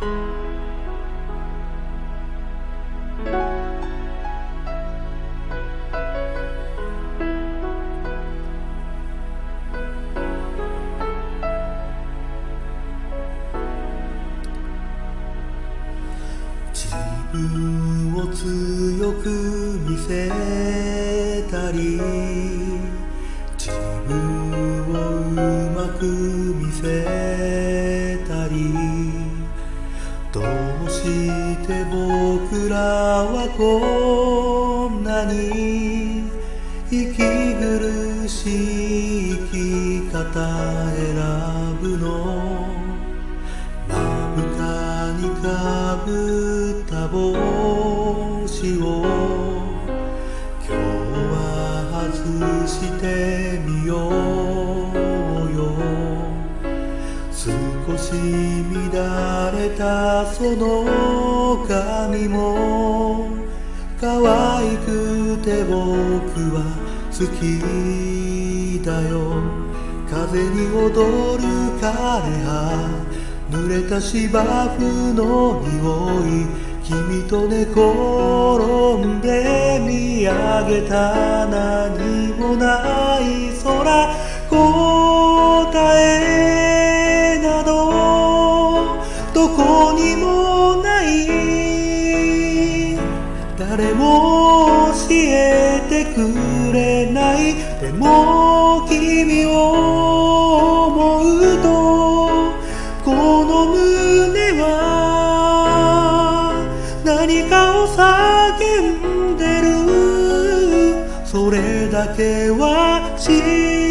自分を強く見せたり、自分をうまく見せたり、どうして僕らはこんなに息苦しい生き方選ぶの。目深にかぶった帽子を今日は外してみようよ。少し乱れたその髪も可愛くて僕は好きだよ。風に踊る枯葉、濡れた芝生の匂い、君と寝転んで見上げた何もない空、答えなどどこにもない。誰も教えてくれない。でも君を思うとこの胸は何かを叫んでる。それだけは知